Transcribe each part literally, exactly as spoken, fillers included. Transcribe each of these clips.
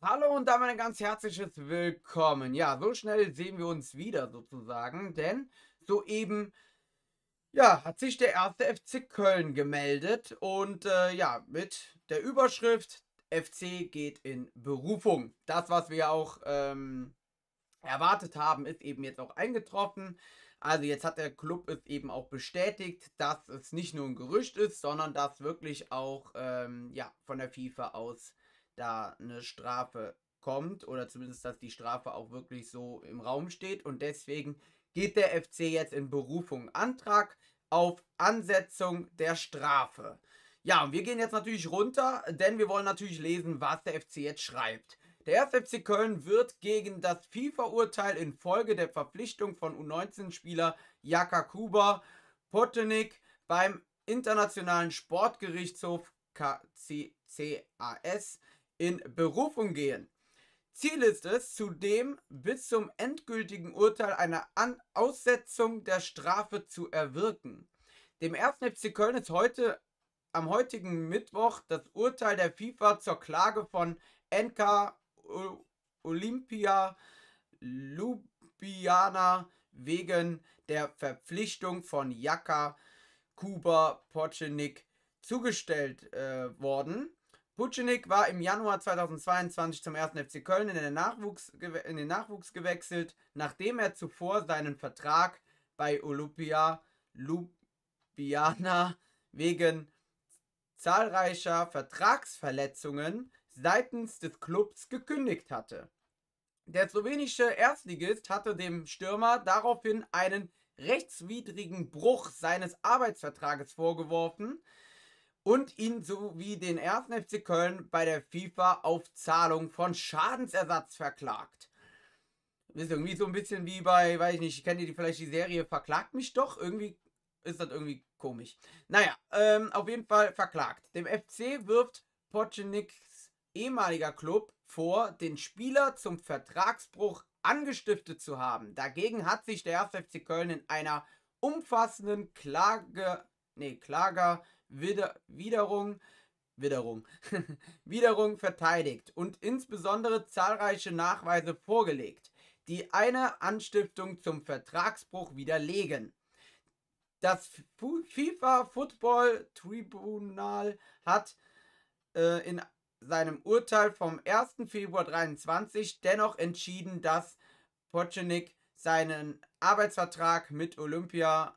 Hallo und damit ein ganz herzliches Willkommen. Ja, so schnell sehen wir uns wieder sozusagen, denn soeben, ja, hat sich der erste F C Köln gemeldet und äh, ja, mit der Überschrift F C geht in Berufung. Das, was wir auch ähm, erwartet haben, ist eben jetzt auch eingetroffen. Also jetzt hat der Club es eben auch bestätigt, dass es nicht nur ein Gerücht ist, sondern dass wirklich auch ähm, ja, von der FIFA aus da eine Strafe kommt oder zumindest, dass die Strafe auch wirklich so im Raum steht und deswegen geht der F C jetzt in Berufung. Antrag auf Ansetzung der Strafe. Ja, und wir gehen jetzt natürlich runter, denn wir wollen natürlich lesen, was der F C jetzt schreibt. Der erste F C Köln wird gegen das FIFA-Urteil infolge der Verpflichtung von U neunzehn-Spieler Jaka Kuba Pottenik beim Internationalen Sportgerichtshof K C C A S in Berufung gehen. Ziel ist es, zudem bis zum endgültigen Urteil eine An Aussetzung der Strafe zu erwirken. Dem ersten F C Köln ist heute am heutigen Mittwoch das Urteil der FIFA zur Klage von N K Olympia Ljubljana wegen der Verpflichtung von Jaka Kuba Potschenik zugestellt äh, worden. Potschenik war im Januar zweitausendzweiundzwanzig zum ersten F C Köln in den, Nachwuchs, in den Nachwuchs gewechselt, nachdem er zuvor seinen Vertrag bei Olympia Ljubljana wegen zahlreicher Vertragsverletzungen seitens des Clubs gekündigt hatte. Der slowenische Erstligist hatte dem Stürmer daraufhin einen rechtswidrigen Bruch seines Arbeitsvertrages vorgeworfen und ihn sowie den ersten F C Köln bei der FIFA auf Zahlung von Schadensersatz verklagt. Das ist irgendwie so ein bisschen wie bei, weiß ich nicht, kennt ihr die vielleicht die Serie Verklagt mich doch? Irgendwie ist das irgendwie komisch. Naja, ähm, auf jeden Fall verklagt. Dem F C wirft Potscheniks ehemaliger Club vor, den Spieler zum Vertragsbruch angestiftet zu haben. Dagegen hat sich der erste F C Köln in einer umfassenden Klage, nee, Klagerwiderung Widerung, Widerung verteidigt und insbesondere zahlreiche Nachweise vorgelegt, die eine Anstiftung zum Vertragsbruch widerlegen. Das FIFA Football Tribunal hat äh, in seinem Urteil vom ersten Februar dreiundzwanzig dennoch entschieden, dass Potschenik seinen Arbeitsvertrag mit Olympia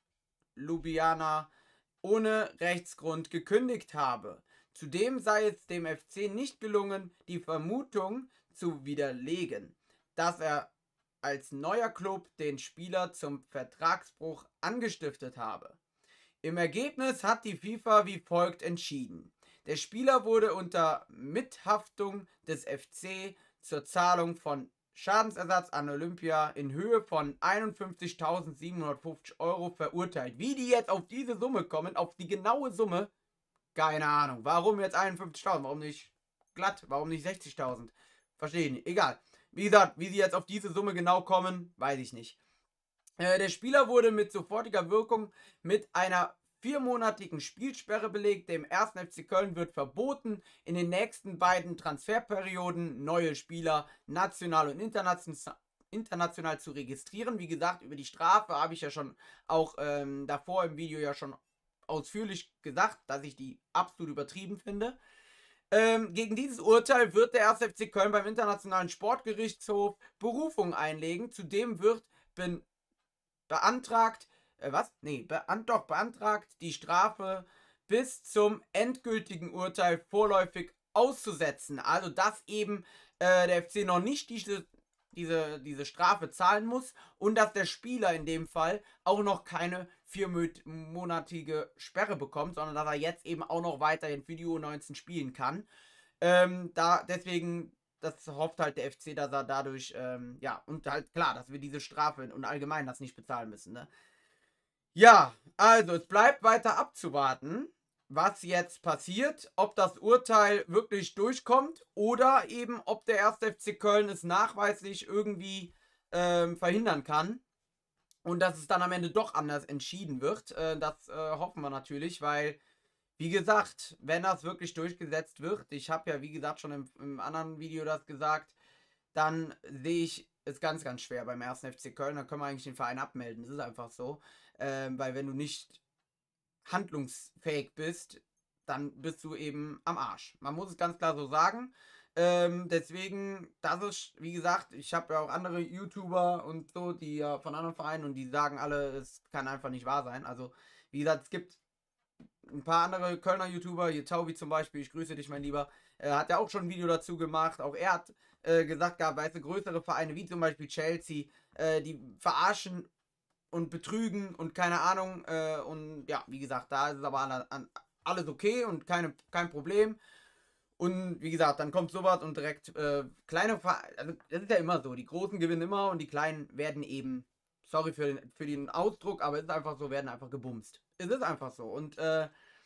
Ljubljana ohne Rechtsgrund gekündigt habe. Zudem sei es dem F C nicht gelungen, die Vermutung zu widerlegen, dass er als neuer Club den Spieler zum Vertragsbruch angestiftet habe. Im Ergebnis hat die FIFA wie folgt entschieden. Der Spieler wurde unter Mithaftung des F C zur Zahlung von Schadensersatz an Olympia in Höhe von einundfünfzigtausendsiebenhundertfünfzig Euro verurteilt. Wie die jetzt auf diese Summe kommen, auf die genaue Summe, keine Ahnung. Warum jetzt einundfünfzigtausend? Warum nicht glatt? Warum nicht sechzigtausend? Verstehe ich nicht. Egal. Wie gesagt, wie sie jetzt auf diese Summe genau kommen, weiß ich nicht. Äh, der Spieler wurde mit sofortiger Wirkung mit einer viermonatigen Spielsperre belegt. Dem ersten F C Köln wird verboten, in den nächsten beiden Transferperioden neue Spieler national und international, international zu registrieren. Wie gesagt, über die Strafe habe ich ja schon auch ähm, davor im Video ja schon ausführlich gesagt, dass ich die absolut übertrieben finde. Ähm, gegen dieses Urteil wird der erste F C Köln beim Internationalen Sportgerichtshof Berufung einlegen. Zudem wird ben beantragt, äh, was? Nee, beant doch, beantragt, die Strafe bis zum endgültigen Urteil vorläufig auszusetzen. Also, dass eben äh, der F C noch nicht diese, diese, diese Strafe zahlen muss und dass der Spieler in dem Fall auch noch keine viermonatige Sperre bekommt, sondern dass er jetzt eben auch noch weiterhin für die U neunzehn spielen kann. Ähm, da deswegen, das hofft halt der F C, dass er dadurch, ähm, ja, und halt klar, dass wir diese Strafe und allgemein das nicht bezahlen müssen, ne? Ja, also es bleibt weiter abzuwarten, was jetzt passiert, ob das Urteil wirklich durchkommt oder eben ob der erste F C Köln es nachweislich irgendwie ähm, verhindern kann und dass es dann am Ende doch anders entschieden wird. Äh, das äh, hoffen wir natürlich, weil Wie gesagt, wenn das wirklich durchgesetzt wird, ich habe ja wie gesagt schon im, im anderen Video das gesagt, dann sehe ich es ganz, ganz schwer beim ersten F C Köln. Dann können wir eigentlich den Verein abmelden. Das ist einfach so. Ähm, weil wenn du nicht handlungsfähig bist, dann bist du eben am Arsch. Man muss es ganz klar so sagen. Ähm, deswegen, das ist, wie gesagt, ich habe ja auch andere YouTuber und so, die ja von anderen Vereinen und die sagen alle, es kann einfach nicht wahr sein. Also, wie gesagt, es gibt ein paar andere Kölner YouTuber, hier Taubi zum Beispiel, ich grüße dich, mein Lieber, äh, hat ja auch schon ein Video dazu gemacht. Auch er hat äh, gesagt gehabt, weißt du, größere Vereine wie zum Beispiel Chelsea, äh, die verarschen und betrügen und keine Ahnung. Äh, und ja, wie gesagt, da ist es aber an, an, alles okay und keine, kein Problem. Und wie gesagt, dann kommt sowas und direkt äh, kleine Vereine, also das ist ja immer so, die Großen gewinnen immer und die Kleinen werden eben, sorry für den, für den Ausdruck, aber es ist einfach so, werden einfach gebumst. Es ist einfach so. Und äh,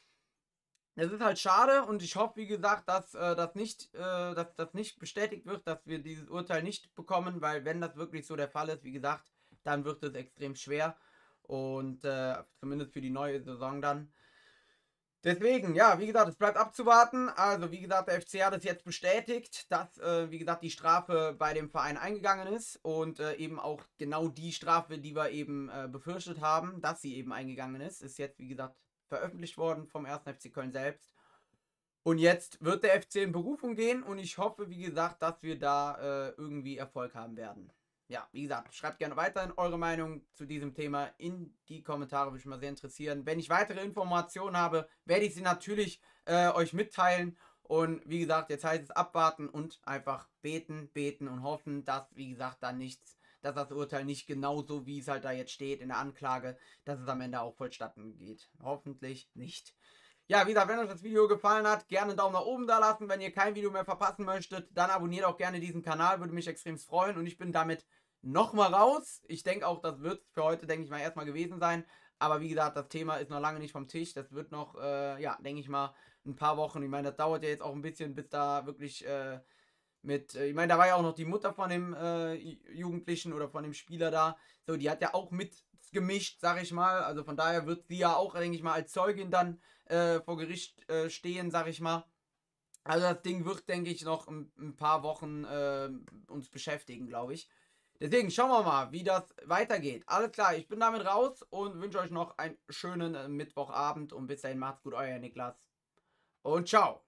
es ist halt schade und ich hoffe, wie gesagt, dass äh, das nicht, äh, dass das nicht bestätigt wird, dass wir dieses Urteil nicht bekommen, weil wenn das wirklich so der Fall ist, wie gesagt, dann wird es extrem schwer und äh, zumindest für die neue Saison dann. Deswegen, ja, wie gesagt, es bleibt abzuwarten. Also, wie gesagt, der F C hat es jetzt bestätigt, dass, äh, wie gesagt, die Strafe bei dem Verein eingegangen ist und äh, eben auch genau die Strafe, die wir eben äh, befürchtet haben, dass sie eben eingegangen ist, ist jetzt, wie gesagt, veröffentlicht worden vom ersten F C Köln selbst. Und jetzt wird der F C in Berufung gehen und ich hoffe, wie gesagt, dass wir da äh, irgendwie Erfolg haben werden. Ja, wie gesagt, schreibt gerne weiterhin eure Meinung zu diesem Thema in die Kommentare, würde mich mal sehr interessieren. Wenn ich weitere Informationen habe, werde ich sie natürlich äh, euch mitteilen. Und wie gesagt, jetzt heißt es abwarten und einfach beten, beten und hoffen, dass, wie gesagt, da nichts, dass das Urteil nicht genauso, wie es halt da jetzt steht in der Anklage, dass es am Ende auch vollstatten geht. Hoffentlich nicht. Ja, wie gesagt, wenn euch das Video gefallen hat, gerne einen Daumen nach oben da lassen. Wenn ihr kein Video mehr verpassen möchtet, dann abonniert auch gerne diesen Kanal, würde mich extrem freuen. Und ich bin damit nochmal raus. Ich denke auch, das wird für heute, denke ich mal, erstmal gewesen sein. Aber wie gesagt, das Thema ist noch lange nicht vom Tisch. Das wird noch, äh, ja, denke ich mal, ein paar Wochen. Ich meine, das dauert ja jetzt auch ein bisschen, bis da wirklich äh, mit, äh, ich meine, da war ja auch noch die Mutter von dem äh, Jugendlichen oder von dem Spieler da. So, die hat ja auch mitgemischt, sag ich mal. Also von daher wird sie ja auch, denke ich mal, als Zeugin dann äh, vor Gericht äh, stehen, sag ich mal. Also das Ding wird, denke ich, noch ein, ein paar Wochen äh, uns beschäftigen, glaube ich. Deswegen schauen wir mal, wie das weitergeht. Alles klar, ich bin damit raus und wünsche euch noch einen schönen äh, Mittwochabend und bis dahin macht's gut, euer Niklas. Und ciao.